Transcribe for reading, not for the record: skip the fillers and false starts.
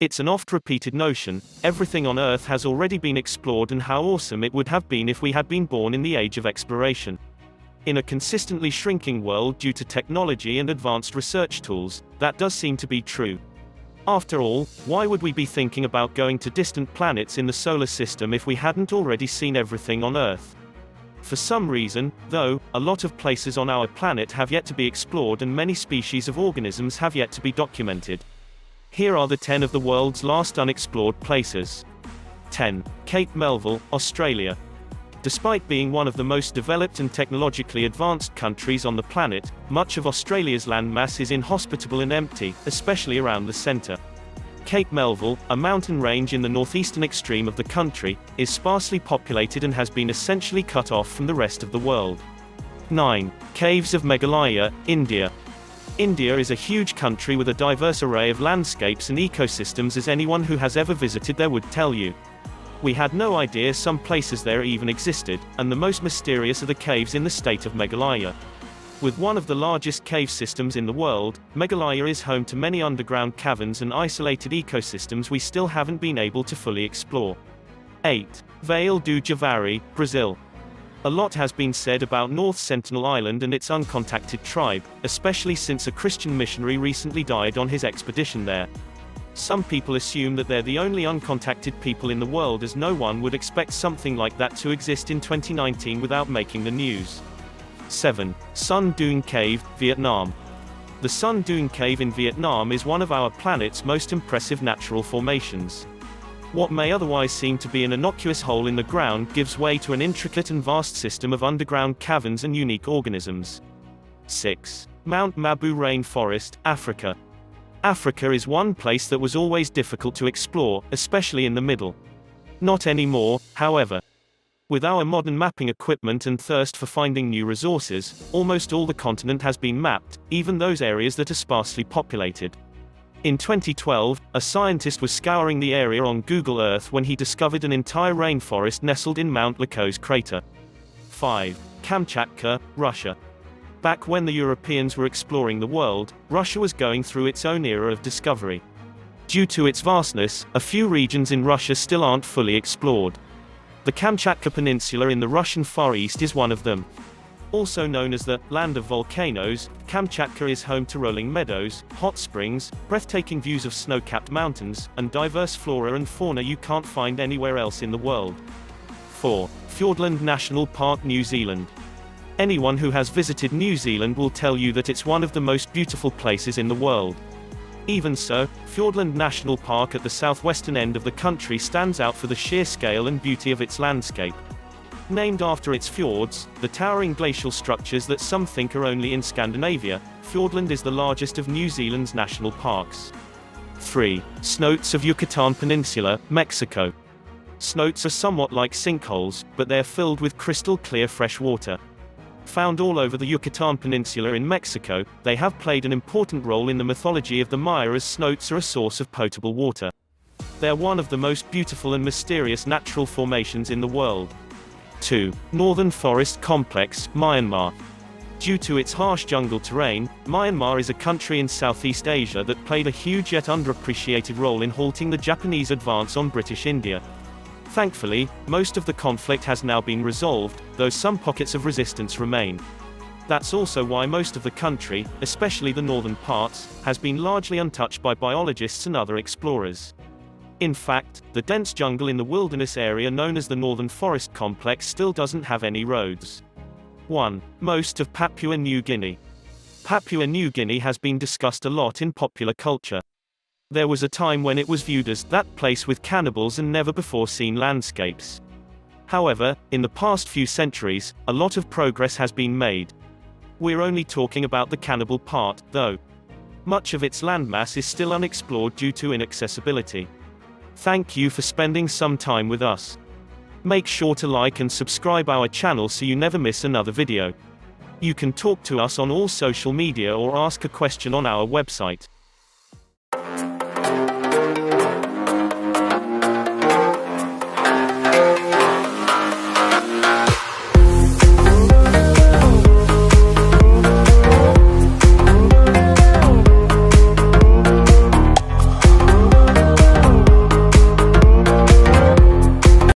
It's an oft-repeated notion, everything on Earth has already been explored, and how awesome it would have been if we had been born in the age of exploration. In a consistently shrinking world due to technology and advanced research tools, that does seem to be true. After all, why would we be thinking about going to distant planets in the solar system if we hadn't already seen everything on Earth? For some reason, though, a lot of places on our planet have yet to be explored and many species of organisms have yet to be documented. Here are the 10 of the world's last unexplored places. 10. Cape Melville, Australia. Despite being one of the most developed and technologically advanced countries on the planet, much of Australia's landmass is inhospitable and empty, especially around the centre. Cape Melville, a mountain range in the northeastern extreme of the country, is sparsely populated and has been essentially cut off from the rest of the world. 9. Caves of Meghalaya, India. India is a huge country with a diverse array of landscapes and ecosystems, as anyone who has ever visited there would tell you. We had no idea some places there even existed, and the most mysterious are the caves in the state of Meghalaya. With one of the largest cave systems in the world, Meghalaya is home to many underground caverns and isolated ecosystems we still haven't been able to fully explore. 8. Vale do Javari, Brazil. A lot has been said about North Sentinel Island and its uncontacted tribe, especially since a Christian missionary recently died on his expedition there. Some people assume that they're the only uncontacted people in the world, as no one would expect something like that to exist in 2019 without making the news. 7. Son Doong Cave, Vietnam. The Son Doong Cave in Vietnam is one of our planet's most impressive natural formations. What may otherwise seem to be an innocuous hole in the ground gives way to an intricate and vast system of underground caverns and unique organisms. 6. Mount Mabu Rainforest, Africa. Africa is one place that was always difficult to explore, especially in the middle. Not anymore, however. With our modern mapping equipment and thirst for finding new resources, almost all the continent has been mapped, even those areas that are sparsely populated. In 2012, a scientist was scouring the area on Google Earth when he discovered an entire rainforest nestled in Mount Lako's crater. 5. Kamchatka, Russia. Back when the Europeans were exploring the world, Russia was going through its own era of discovery. Due to its vastness, a few regions in Russia still aren't fully explored. The Kamchatka Peninsula in the Russian Far East is one of them. Also known as the Land of Volcanoes, Kamchatka is home to rolling meadows, hot springs, breathtaking views of snow-capped mountains, and diverse flora and fauna you can't find anywhere else in the world. 4. Fiordland National Park, New Zealand. Anyone who has visited New Zealand will tell you that it's one of the most beautiful places in the world. Even so, Fiordland National Park at the southwestern end of the country stands out for the sheer scale and beauty of its landscape. Named after its fjords, the towering glacial structures that some think are only in Scandinavia, Fiordland is the largest of New Zealand's national parks. 3. Cenotes of Yucatan Peninsula, Mexico. Cenotes are somewhat like sinkholes, but they're filled with crystal clear fresh water. Found all over the Yucatan Peninsula in Mexico, they have played an important role in the mythology of the Maya, as cenotes are a source of potable water. They're one of the most beautiful and mysterious natural formations in the world. 2. Northern Forest Complex, Myanmar. Due to its harsh jungle terrain, Myanmar is a country in Southeast Asia that played a huge yet underappreciated role in halting the Japanese advance on British India. Thankfully, most of the conflict has now been resolved, though some pockets of resistance remain. That's also why most of the country, especially the northern parts, has been largely untouched by biologists and other explorers. In fact, the dense jungle in the wilderness area known as the Northern Forest Complex still doesn't have any roads. 1. Most of Papua New Guinea. Papua New Guinea has been discussed a lot in popular culture. There was a time when it was viewed as that place with cannibals and never-before-seen landscapes. However, in the past few centuries, a lot of progress has been made. We're only talking about the cannibal part, though. Much of its landmass is still unexplored due to inaccessibility. Thank you for spending some time with us. Make sure to like and subscribe our channel so you never miss another video. You can talk to us on all social media or ask a question on our website.